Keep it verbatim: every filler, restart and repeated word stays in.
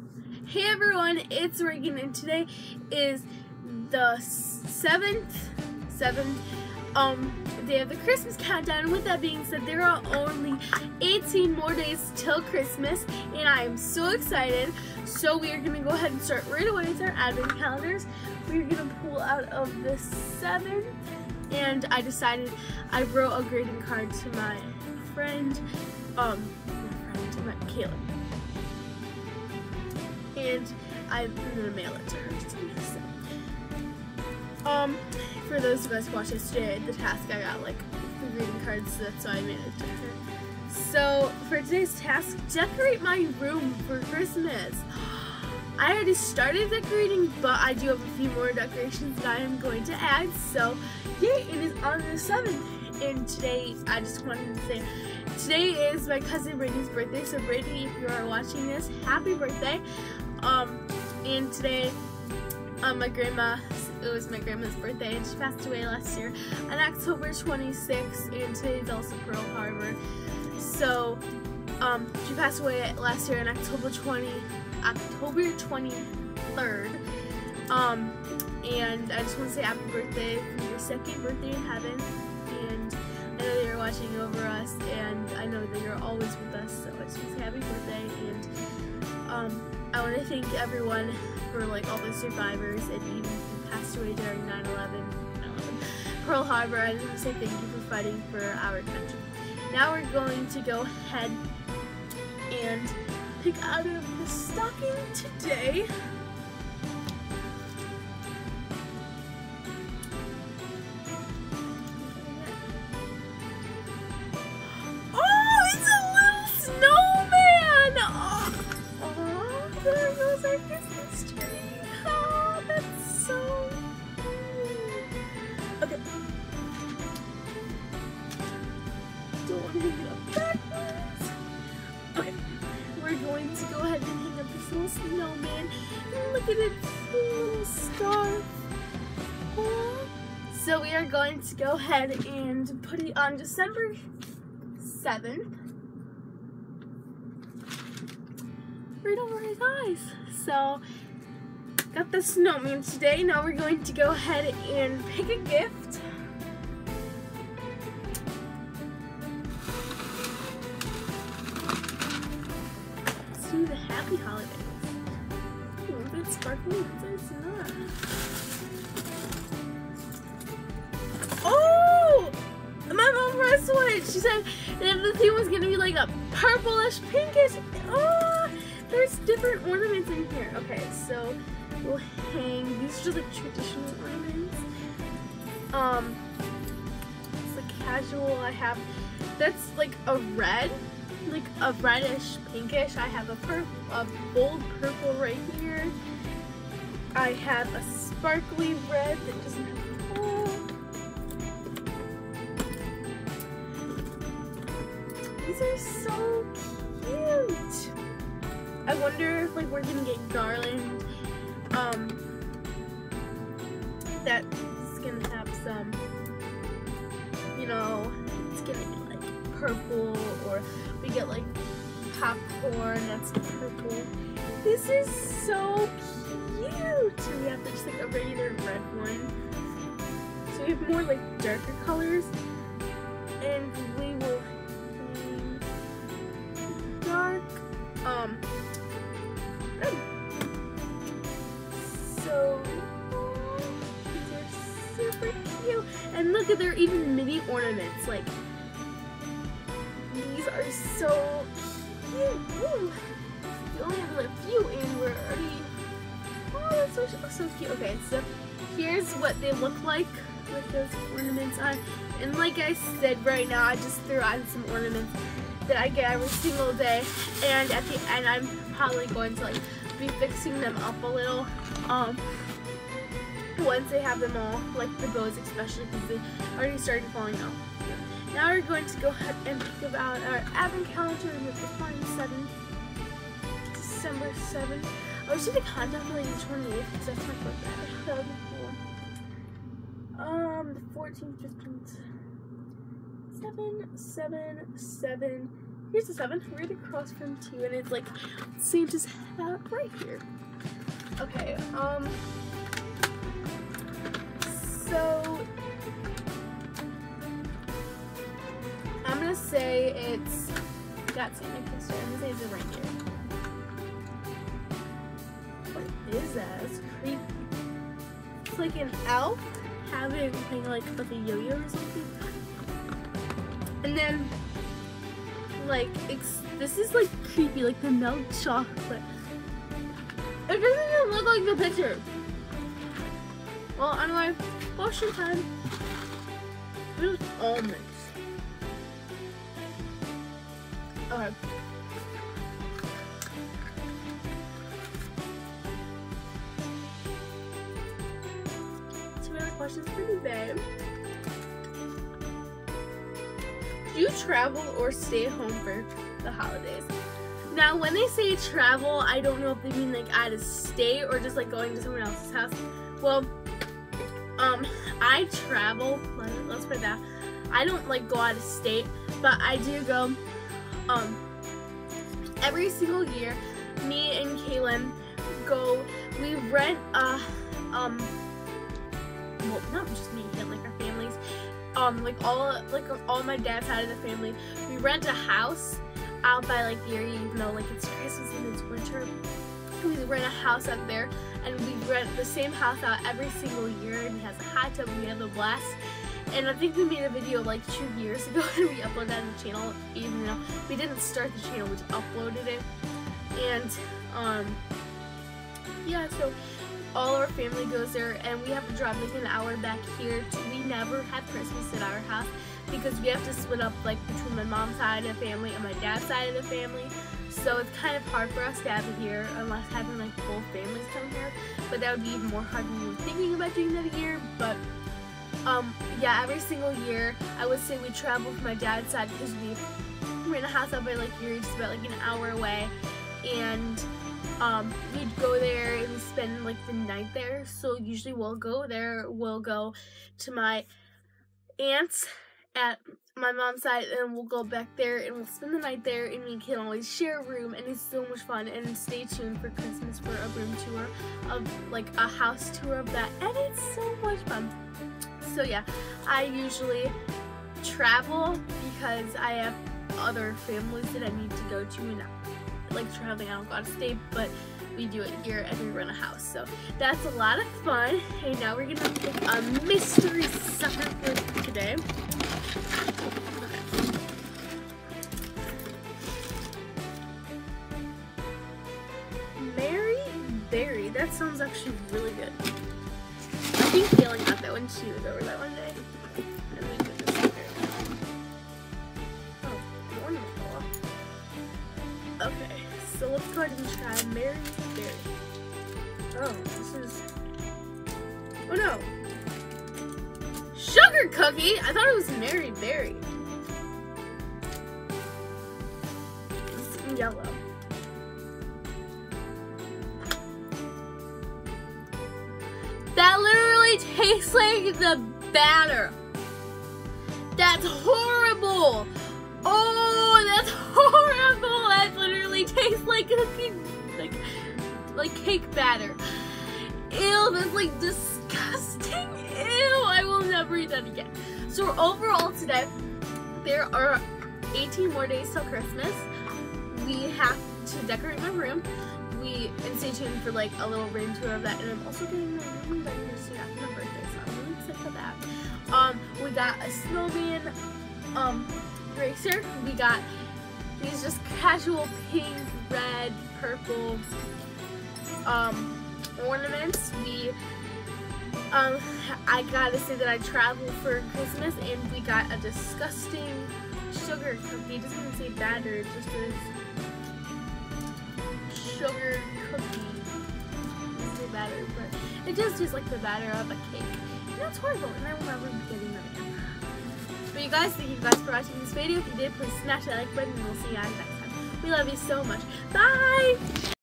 Hey everyone, it's Reagan, and today is the seventh, seventh um, day of the Christmas countdown. And with that being said, there are only eighteen more days till Christmas, and I am so excited. So we are going to go ahead and start right away with our advent calendars. We're going to pull out of the seventh, and I decided I wrote a greeting card to my friend, um, my friend, to my Caleb. And I'm gonna mail it to her. So, um, for those of us who watched yesterday, the task I got like the greeting cards, so that's why I made it to her. So for today's task, decorate my room for Christmas. I already started decorating, but I do have a few more decorations that I am going to add. So yay! It is on the seventh, and today I just wanted to say, today is my cousin Brittany's birthday. So Brittany, if you are watching this, happy birthday! Um, and today, um, my grandma, it was my grandma's birthday, and she passed away last year on October twenty-sixth, and today is also Pearl Harbor. So, um, she passed away last year on October twentieth, October twenty-third, um, and I just want to say happy birthday for your second birthday in heaven, and I know that you're watching over us, and I know that you're always with us, so I just want to say happy birthday, and, um, I want to thank everyone for like all the survivors and even who passed away during nine eleven, Pearl Harbor. I just want to say thank you for fighting for our country. Now we're going to go ahead and pick out of the stocking today. There goes our Christmas tree. Oh, that's so cute. Okay. Don't want to hang it up backwards. Okay. We're going to go ahead and hang up this little snowman. And look at its little scarf. Oh. So we are going to go ahead and put it on December seventh. Right over his eyes. So, got the snowman today. Now we're going to go ahead and pick a gift. Let's do the happy holidays. Ooh, that's sparkly. It's not. Oh! My mom pressed it. She said that the theme was going to be like a purplish, pinkish. Oh! There's different ornaments in here. Okay, so we'll hang, these are just like traditional ornaments. Um, it's like casual. I have, that's like a red, like a reddish pinkish. I have a, pur a bold purple right here. I have a sparkly red that doesn't have a hole. These are so cute. I wonder if like we're gonna get garland um that's gonna have some, you know, it's gonna be like purple, or we get like popcorn that's purple. This is so cute. We have just like a regular red one. So we have more like darker colors, and we will dark um so these are super cute, and look at, they're even mini ornaments. Like, these are so cute. Ooh. We only have a few, and we're already. Oh, that's so, so cute. Okay, so here's what they look like with those ornaments on. And like I said, right now I just threw on some ornaments that I get every single day, and at the end I'm probably going to like be fixing them up a little um once they have them all, like the bows especially, because they already started falling off. Now we're going to go ahead and pick out our advent calendar with the twenty-seventh, December seventh. I wish I could countdown for like the twenty-eighth, because that's my birthday. That would be cool. Um, the fourteenth, fifteenth, seven, seven, seven, here's the seven right across from two, and it's like Santa's hat right here. Okay, um, so I'm gonna say it's got Santa Crystal. I'm gonna say it's a reindeer. What is that? It's creepy. It's like an elf having thing like with a yo-yo or something. And then like it's, this is like creepy, like the milk chocolate. It doesn't even look like the picture. Well, anyway, potion time. There's almonds. Okay. Two other questions for today. Do you travel or stay at home for the holidays? Now, when they say travel, I don't know if they mean like out of state or just like going to someone else's house. Well, um, I travel. Let's put that. I don't like go out of state, but I do go. Um, every single year, me and Kaylin go. We rent a um. Well, not just me and Kaylin, like our families. Um, like all like all my dad's side of the family. We rent a house out by like Erie, even though like it's Christmas and it's winter. We rent a house out there, and we rent the same house out every single year, and it has a hot tub, and we have a blast. And I think we made a video like two years ago, and we uploaded that on the channel, even though we didn't start the channel, we just uploaded it. And um, yeah, so all our family goes there, and we have to drive like an hour back here. To, we never have Christmas at our house, because we have to split up like between my mom's side of the family and my dad's side of the family. So it's kind of hard for us to have it here unless having like both families come here. But that would be even more hard than we were thinking about doing that a year. But um, yeah, every single year I would say we travel from my dad's side, because we we're in a house up by like Erie, just about like an hour away, and um, we'd go there and we spend like the night there. So usually we'll go there. We'll go to my aunt's at my mom's side, and we'll go back there and we'll spend the night there, and we can always share a room, and it's so much fun. And stay tuned for Christmas for a room tour of like a house tour of that, and it's so much fun. So yeah, I usually travel because I have other families that I need to go to, and like traveling I don't go out of state, but we do it here and we rent a house. So that's a lot of fun. And now we're gonna pick a mystery sucker for today. Mary Berry. That sounds actually really good. I think Kaylin got that when she was over that one day. And we did this here. Oh, the ornament fell off. Okay, so let's go ahead and try Mary Berry. Oh, this is. Oh no! Sugar cookie? I thought it was Mary Berry. It's yellow. That literally tastes like the batter. That's horrible. Oh, that's horrible. That literally tastes like cookie, like, like cake batter. Ew, that's like disgusting. Ew, I will never eat that again. So overall today, there are eighteen more days till Christmas. We have to decorate my room. We, and stay tuned for like a little room tour of that. And I'm also getting my room done here soon after my birthday, so I'm really excited for that. Um, we got a snowman um, eraser. We got these just casual pink, red, purple um, ornaments. We Um, I gotta say that I travel for Christmas, and we got a disgusting sugar cookie. It doesn't even say batter, it just says sugar cookie. It doesn't say batter, but it just tastes like the batter of a cake. And that's horrible, and I will never be getting that again. But you guys, thank you guys for watching this video. If you did, please smash that like button, and we'll see you guys next time. We love you so much. Bye!